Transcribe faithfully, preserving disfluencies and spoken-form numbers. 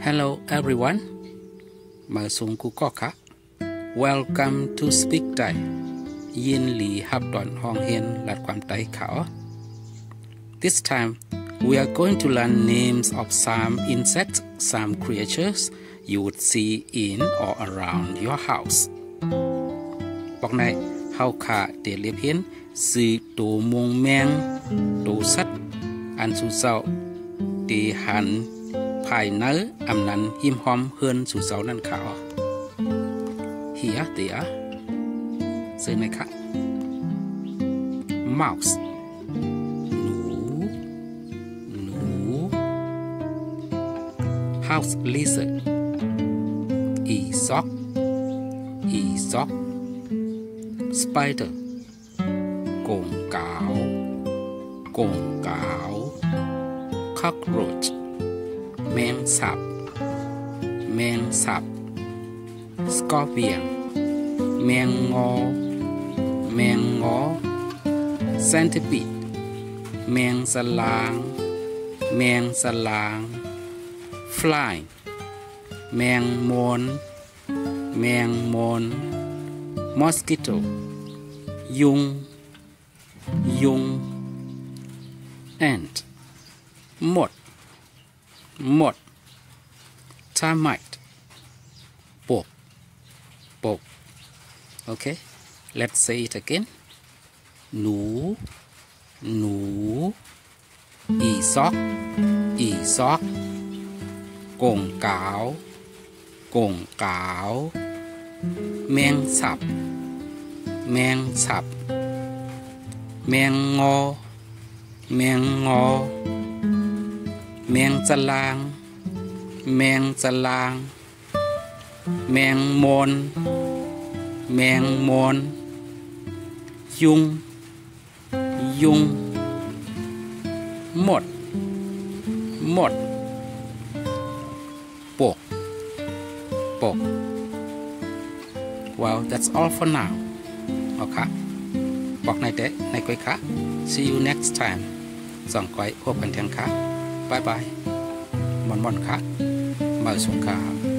Hello everyone มาส่งกูก็ค่ะ Welcome to Speak Thai ยินหลีฮับดอนห้องเฮียนหลัดความไต้เขา This time we are going to learn names of some insects, some creatures you would see in or around your house บอกในเฮาค่ะเดลียเพียนสื่อตัวมงแมงตัวสัตว์อันสุเจ้าตีหันภายในอำนันหิมหอมเฮือนสู่เสานั่นค่ะเฮียเตียซื้อไหนคะ mouse หนูหนู house lizard อีซอกอีซอก spider กงกาวกงกาว cockroachแมงสับแมงสับ scorpion แมงงอแมงงอ centipede แมงสลางแมงสลาง fly แมงมนแมงมน mosquito ยุงยุง ant หมดหมด termite ปกปก okay let's say it again หนูหนูอีซอกอีซอกกงกาวกงกาวแมงสับแมงสับแมงงอแมงงอแมงจลางแมงจลางแมงมนแมงมนยุงยุงหมดหมดปกปก well that's all for now โอเคบอกในเด็กในก้อยค่ะ see you next time ส่องก้อยพบกันเทียงค่ะบายบายมอนมอนค่ะมาส่งข่าว